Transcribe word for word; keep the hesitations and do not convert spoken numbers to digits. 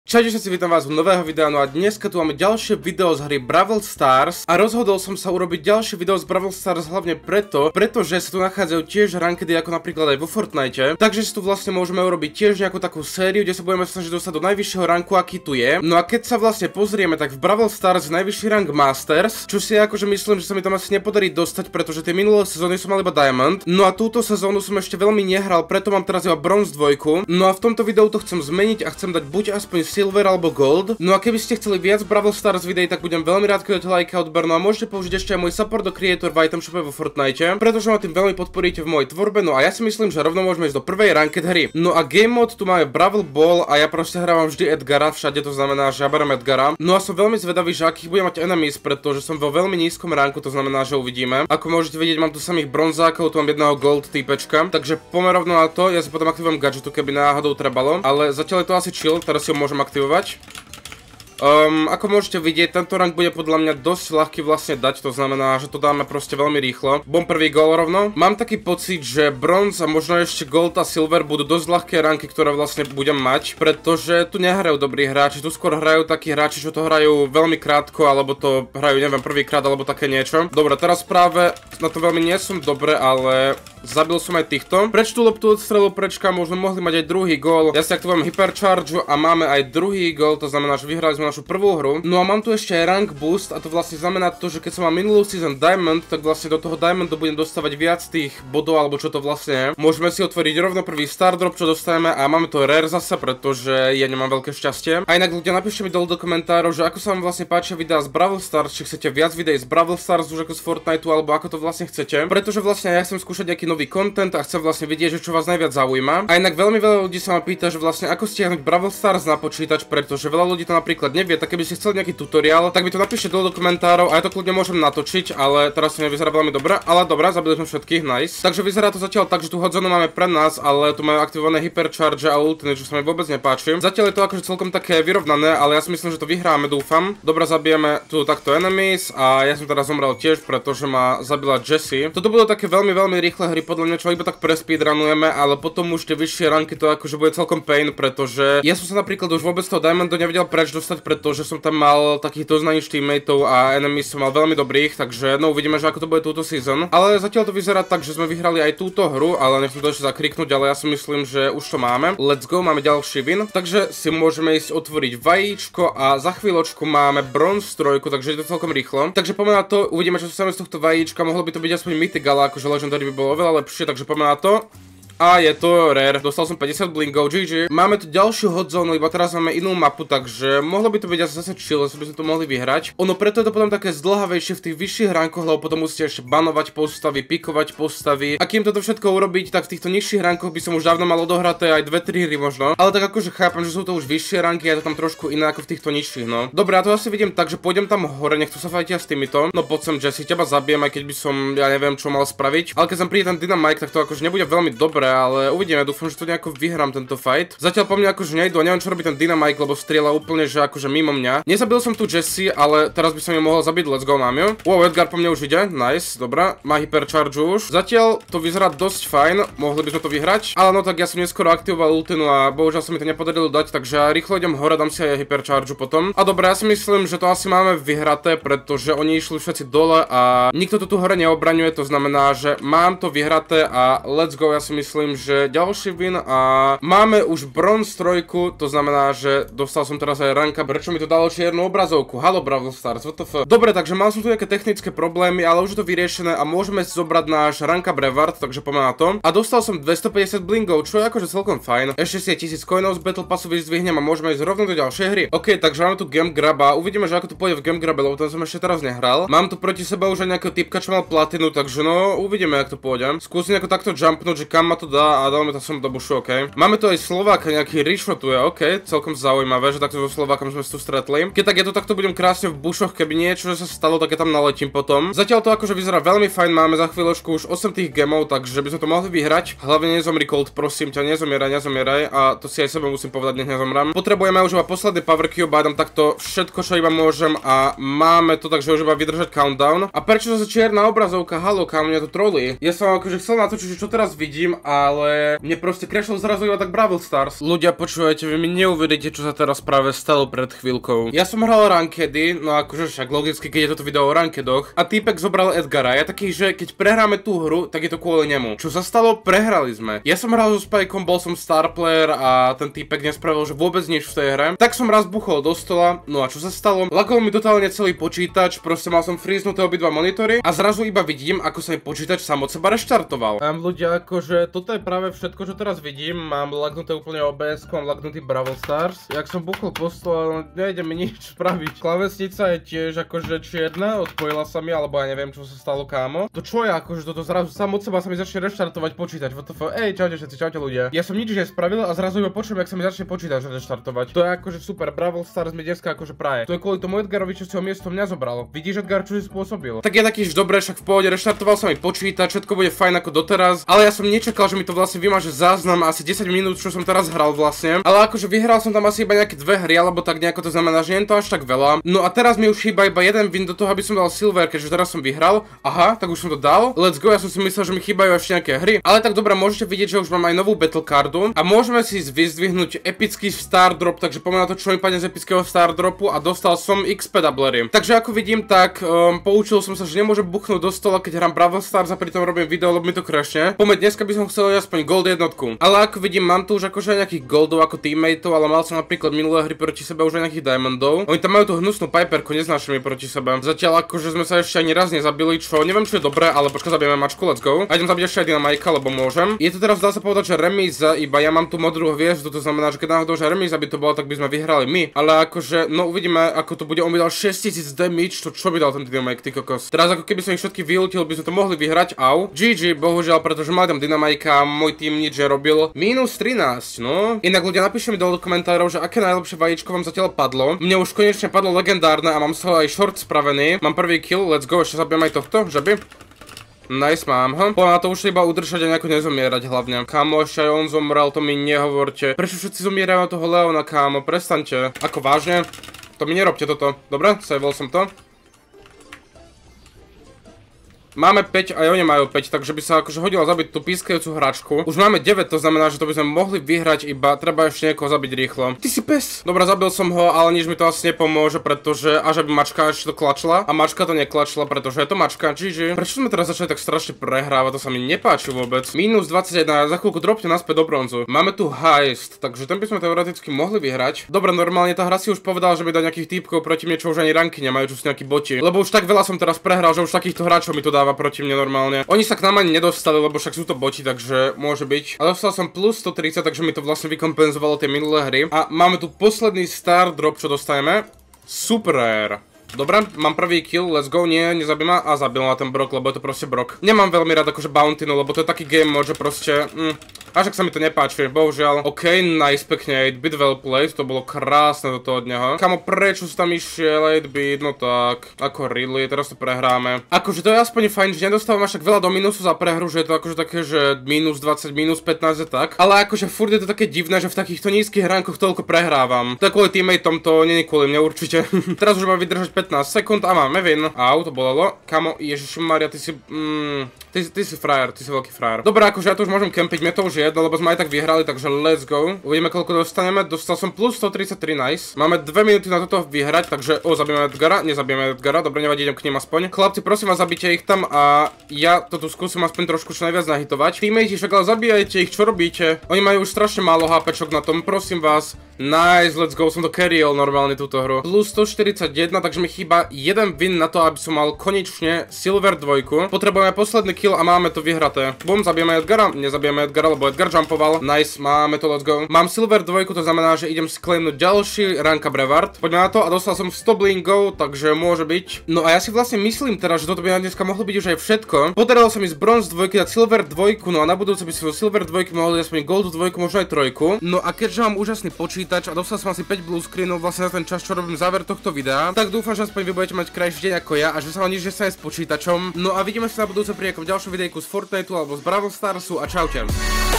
Čaute všetci, vítam vás u nového videa, no a dneska tu máme ďalšie video z hry Brawl Stars a rozhodol som sa urobiť ďalšie video z Brawl Stars hlavne preto, pretože sa tu nachádzajú tiež rankedy ako napríklad aj vo Fortnite, takže si tu vlastne môžeme urobiť tiež nejakú takú sériu, kde sa budeme snažiť dostať do najvyššieho ranku, aký tu je. No a keď sa vlastne pozrieme, tak v Brawl Stars najvyšší rank Masters, čo si akože myslím, že sa mi tam asi nepodarí dostať, pretože tie minulé sezóny som mal iba Diamond. No a túto sezónu som ešte veľmi nehral, preto mám teraz iba Bronze dvojku. No a v tomto videu to chcem zmeniť a chcem dať buď aspoň Silver alebo Gold. No a keby ste chceli viac Brawl Stars videí, tak budem veľmi rád, keď like a odber. No a môžete použiť ešte aj môj support do Creator v item shope vo Fortnite, pretože ma tým veľmi podporíte v mojej tvorbe. No a ja si myslím, že rovno môžeme ísť do prvej ranked hry. No a game mode tu máme Brawl Ball a ja proste hrávam vždy Edgara, všade to znamená, že ja berem Edgara. No a som veľmi zvedavý, že akých budem mať enemies, pretože som vo veľmi nízkom ranku, to znamená, že uvidíme. Ako môžete vidieť, mám tu samých bronzákov, tu mám jedného gold týpečka, takže poďme rovno na to. Ja si potom aktivujem gadgetu, keby náhodou trebalo, ale zatiaľ je to asi chill, teraz si ho môžem aktivovať. Um, ako môžete vidieť, tento rank bude podľa mňa dosť ľahký vlastne dať, to znamená, že to dáme proste veľmi rýchlo. Bom prvý gól rovno. Mám taký pocit, že bronze a možno ešte gold a silver budú dosť ľahké ranky, ktoré vlastne budem mať, pretože tu nehrajú dobrí hráči, tu skôr hrajú takí hráči, čo to hrajú veľmi krátko, alebo to hrajú, neviem, prvýkrát, alebo také niečo. Dobre, teraz práve na to veľmi nie som dobre, ale zabil som aj týchto. Preč tú loptu odstrelil prečka, možno mohli mať aj druhý gól. Ja si aktivujem hypercharge a máme aj druhý gól, to znamená, že vyhrali sme našu prvú hru. No a mám tu ešte aj rank boost a to vlastne znamená to, že keď som mám minulú season Diamond, tak vlastne do toho Diamondu budem dostávať viac tých bodov, alebo čo to vlastne je. Môžeme si otvoriť rovno prvý star drop, čo dostaneme, a máme to rare zase, pretože ja nemám veľké šťastie. A inak ľudia, napíšte mi dole do komentárov, že ako sa vám vlastne páčia videá z Brawl Stars, či chcete viac videí z Brawl Stars už ako z Fortniteu, alebo ako to vlastne chcete. Pretože vlastne ja chcem skúšať nejaký nový content a chcem vlastne vidieť, že čo vás najviac zaujíma. A inak veľmi veľa ľudí sa ma pýta, že vlastne ako stiahnuť Brawl Stars na počítač, pretože veľa ľudí to napríklad nevie, tak keby ste chceli nejaký tutoriál, tak mi to napíšte dole do komentárov a ja to kľudne môžem natočiť, ale teraz to nevyzerá veľmi dobre, ale dobrá, zabili sme všetkých, nice. Takže vyzerá to zatiaľ tak, že tú hodzonu máme pre nás, ale tu máme aktivované hypercharge a ultiny, čo sa mi vôbec nepáči. Zatiaľ je to akože celkom také vyrovnané, ale ja si myslím, že to vyhráme, dúfam. Dobre, zabijeme tu takto enemies a ja som teraz zomrel tiež, pretože ma zabila Jessie. Toto budú také veľmi veľmi rýchle hry, podľa mňa, čo iba tak prespeedrunujeme, ale potom už tie vyššie ranky to akože bude celkom pain, pretože ja som sa napríklad už vôbec toho Diamondu nevedel preč dostať, pretože som tam mal takých doznaných teammateov a enemies som mal veľmi dobrých, takže no uvidíme, že ako to bude túto season. Ale zatiaľ to vyzerá tak, že sme vyhrali aj túto hru, ale nechcem to ešte zakriknúť, ale ja si myslím, že už to máme. Let's go, máme ďalší win, takže si môžeme ísť otvoriť vajíčko a za chvíľočku máme bronze trojku, takže je to celkom rýchlo. Takže poďme na to, uvidíme, čo sa z tohto vajíčka, mohlo by to byť aspoň mythic, ale akože legendary by bolo oveľa lepšie, takže poďme na to. A je to rare, dostal som päťdesiat blinkov, gé gé. Máme tu ďalšiu hotzónu, iba teraz máme inú mapu, takže mohlo by to byť asi zase chill, že by sme to mohli vyhrať. Ono preto je to potom také zdlhavejšie v tých vyšších rankoch, lebo potom musíte ešte banovať postavy, pikovať postavy. A kým toto všetko urobiť, tak v týchto nižších rankoch by som už dávno mal odohraté aj dve tri hry možno. Ale tak akože chápem, že sú to už vyššie ranky, je to tam trošku iné ako v týchto nižších, no. Dobre, ja to asi vidím tak, že pôjdem tam hore, nech tu sa fajtia s týmito. No poď sem, Jessie, teba zabijem, aj keď by som, ja neviem, čo mal spraviť. Ale keď som príde ten Dynamite, tak to akože nebude veľmi dobré, ale uvidíme, dúfam, že to nejako vyhrám tento fight. Zatiaľ po mne akože nejdu, neviem, čo robí ten Dynamite, lebo strieľa úplne, že akože mimo mňa. Nezabil som tu Jessie, ale teraz by som ju mohol zabiť, let's go, mám ju. Wow, Edgar po mne už ide, nice, dobrá, má hypercharge už. Zatiaľ to vyzerá dosť fajn, mohli by sme to vyhrať, ale no tak ja som neskoro aktivoval ultinu a bohužiaľ sa mi to nepodarilo dať, takže ja rýchlo idem hore, dám si aj hypercharge potom. A dobre, ja si myslím, že to asi máme vyhraté, pretože oni išli všetci dole a nikto to tu hore neobraňuje, to znamená, že mám to vyhraté a let's go, ja si myslím, že ďalší win a máme už bronze trojku, to znamená, že dostal som teraz aj ranka, prečo mi to dalo čiernu obrazovku? Halo Brawl Stars, what the fuck? Dobre, takže mal som tu nejaké technické problémy, ale už je to vyriešené a môžeme si zobrať náš ranka Brevard, takže poďme na to. A dostal som dvestopäťdesiat blinkov, čo je akože celkom fajn. Ešte si je tisíc coinov z Battle Passu vyzdvihnem a môžeme ísť rovno do ďalšej hry. OK, takže máme tu Game Grab a uvidíme, že ako to pôjde v Game Grabe, lebo ten som ešte teraz nehral. Mám tu proti seba už aj nejakého typka, čo mal platinu, takže no uvidíme, ako to pôjde. Skúsim nejako takto jumpnúť, že kam ma to dá a dáme to som do bušu, ok. Máme tu aj Slováka, nejaký Rišo tu je, ok, celkom zaujímavé, že takto so Slovákom sme sa tu stretli. Keď tak je to takto budem krásne v bušoch, keby niečo sa stalo, tak ja tam naletím potom. Zatiaľ to akože vyzerá veľmi fajn, máme za chvíľočku už osem tých gemov, takže by sme to mohli vyhrať. Hlavne nezomri Colt, prosím ťa, nezomieraj, nezomieraj a to si aj sebe musím povedať, nech nezomrám. Potrebujeme už iba posledný power cube, dám takto všetko, čo iba môžem a máme to, takže už iba vydržať countdown. A prečo zase čierna obrazovka? Halo, kam mňa to trolí? Ja som akože chcel natočiť, čo teraz vidím a ale mne proste crashol zrazu iba tak Brawl Stars. Ľudia, počúvajte, vy mi neuveríte, čo sa teraz práve stalo pred chvíľkou. Ja som hral rankedy, no akože však logicky, keď je toto video o rankedoch, a týpek zobral Edgara. Ja taký, že keď prehráme tú hru, tak je to kvôli nemu. Čo sa stalo? Prehrali sme. Ja som hral so Spikeom, bol som star player a ten týpek nespravil, že vôbec nič v tej hre. Tak som raz buchol do stola, no a čo sa stalo? Lagol mi totálne celý počítač, proste mal som freeznuté obidva monitory a zrazu iba vidím, ako sa mi počítač sám od seba reštartoval. Mám ľudia, akože toto je práve všetko, čo teraz vidím. Mám lagnuté úplne O B S, mám lagnutý Brawl Stars. Jak som buchol po stole, nejde mi nič spraviť. Klávesnica je tiež akože čierna, odpojila sa mi, alebo ja neviem, čo sa stalo, kámo. To čo je, akože toto zrazu sám od seba sa mi začne reštartovať počítač. What the fuck? Ej, čaute všetci, čaute ľudia. Ja som nič nespravil a zrazu iba počujem, jak sa mi začne počítač reštartovať. To je akože super, Brawl Stars mi dneska akože praje. To je kvôli tomu Edgarovi, čo si ho miesto mňa zobral. Vidíš, Edgar, čo si spôsobil? Tak je taký, že dobre, však v pohode, reštartoval sa mi počítač, všetko bude fajn ako doteraz, ale ja som nečakal, že mi to vlastne vymaže záznam asi desať minút, čo som teraz hral vlastne. Ale akože vyhral som tam asi iba nejaké dve hry, alebo tak nejako, to znamená, že nie je to až tak veľa. No a teraz mi už chýba iba jeden win do toho, aby som dal silver, keďže teraz som vyhral. Aha, tak už som to dal. Let's go, ja som si myslel, že mi chýbajú ešte nejaké hry. Ale tak dobre, môžete vidieť, že už mám aj novú battle cardu a môžeme si vyzdvihnúť epický star drop, takže poďme na to, čo mi padne z epického star dropu, a dostal som X P doublery. Takže ako vidím, tak um, poučil som sa, že nemôžem buchnúť do stola, keď hrám Brawl Stars a pritom robím video, lebo mi to crashne. Poďme, dneska by som chcel aspoň gold jednotku. Ale ako vidím, mám tu už akože nejakých goldov ako teammateov, ale mal som napríklad minulé hry proti sebe už aj nejakých diamondov. Oni tam majú tú hnusnú piperku, neznášam mi proti sebe. Zatiaľ akože sme sa ešte ani raz nezabili, čo neviem, čo je dobré, ale počkaj, zabijeme mačku, let's go. A idem zabiť ešte aj Dynamajka, lebo môžem. Je to teraz, dá sa povedať, že remíza, iba ja mám tu modrú hviezdu, to znamená, že keď náhodou že remíza by to bola, tak by sme vyhrali my. Ale akože, no uvidíme, ako to bude. On mi dal šesťtisíc damage, to čo by dal ten Dynamajk, ty kokos. Teraz ako keby som ich všetky vylútil, by sme to mohli vyhrať. Au. gé gé, bohužiaľ, pretože mali tam Dynamajka, môj tým nič nerobil. Minus trinásť, no. Inak ľudia, napíšte mi do komentárov, že aké najlepšie vajíčko vám zatiaľ padlo. Mne už konečne padlo legendárne a mám z toho aj short spravený. Mám prvý kill, let's go, ešte zabijem aj tohto, že by? Nice, mám ho. Poďme na to už iba udržať a nejako nezomierať hlavne. Kámo, ešte aj on zomrel, to mi nehovorte. Prečo všetci zomierajú na toho Leona, kámo? Prestaňte. Ako vážne? To mi nerobte toto. Dobre, saveol som to. Máme päť a oni majú päť, takže by sa akože hodilo zabiť tú pískajúcu hračku. Už máme deväť, to znamená, že to by sme mohli vyhrať, iba treba ešte niekoho zabiť rýchlo. Ty si pes! Dobre, zabil som ho, ale nič mi to asi nepomôže, pretože až aby mačka ešte to klačla. A mačka to neklačla, pretože je to mačka. gé gé. Prečo sme teraz začali tak strašne prehrávať? To sa mi nepáči vôbec. Minus dvadsaťjeden, za chvíľku dropte naspäť do bronzu. Máme tu heist, takže ten by sme teoreticky mohli vyhrať. Dobre, normálne tá hra si už povedala, že by dá nejakých týpkov proti mne, čo už ani ranky nemajú, čo sú nejakí boti. Lebo už tak veľa som teraz prehral, že už takýchto hráčov mi to dá proti mne normálne. Oni sa k nám ani nedostali, lebo však sú to boti, takže môže byť. A dostal som plus stotridsať, takže mi to vlastne vykompenzovalo tie minulé hry. A máme tu posledný star drop, čo dostaneme. Super. Dobre, mám prvý kill, let's go, nie, nezabij ma a zabil na ten brok, lebo je to proste brok. Nemám veľmi rád akože bounty, no, lebo to je taký game mode, že proste, mm, až ak sa mi to nepáči, bohužiaľ. OK, nice, pekne, eight bit well played, to bolo krásne do toho od neho. Kamo, prečo si tam išiel eight bit, no tak, ako really, teraz to prehráme. Akože to je aspoň fajn, že nedostávam až tak veľa do minusu za prehru, že je to akože také, že minus dvadsať, minus pätnásť je tak. Ale akože furt je to také divné, že v takýchto nízkych ránkoch toľko prehrávam. To je kvôli teammateom, to nie je kvôli mne určite. Teraz už mám vydržať pätnásť sekúnd a máme win. Au, to bolelo. Kamo, ježišmaria, ty si... Mm, ty, ty si frajer, ty si veľký frajer. Dobre, akože ja to už môžem kempiť, mne to už je jedno, lebo sme aj tak vyhrali, takže let's go. Uvidíme, koľko dostaneme. Dostal som plus stotridsaťtri, nice. Máme dve minúty na toto vyhrať, takže o, zabijeme Edgara, nezabijeme Edgara, dobre, nevadí, idem k ním aspoň. Chlapci, prosím vás, zabite ich tam a ja to tu skúsim aspoň trošku čo najviac nahitovať. Teammate, však ale zabíjajte ich, čo robíte? Oni majú už strašne málo hápečok na tom, prosím vás. Nice, let's go, som to carryol normálne túto hru. Plus stoštyridsaťjeden, takže mi chýba jeden win na to, aby som mal konečne silver dvojku. Potrebujeme posledný kill a máme to vyhraté. Bum, zabijeme Edgara, nezabijeme Edgara, lebo Edgar jumpoval. Nice, máme to, let's go. Mám silver dvojku, to znamená, že idem si claimnúť ďalší ranka Brevard. Poďme na to a dostal som sto blingov, takže môže byť. No a ja si vlastne myslím teraz, že toto by na dneska mohlo byť už aj všetko. Podarilo sa mi z bronz dvojky dať silver dvojku, no a na budúce by si vo silver dvojky mohli aspoň gold dvojku, možno aj trojku. No a keďže mám úžasný počítač a dostal som asi päť blue screenov vlastne na ten čas, čo robím záver tohto videa, tak dúfam, že aspoň vy budete mať krajší deň ako ja a že sa vám nič nestane s počítačom. No a vidíme sa na budúce pri nejakom ďalšom videjku z Fortniteu alebo z Brawl Starsu a čaute.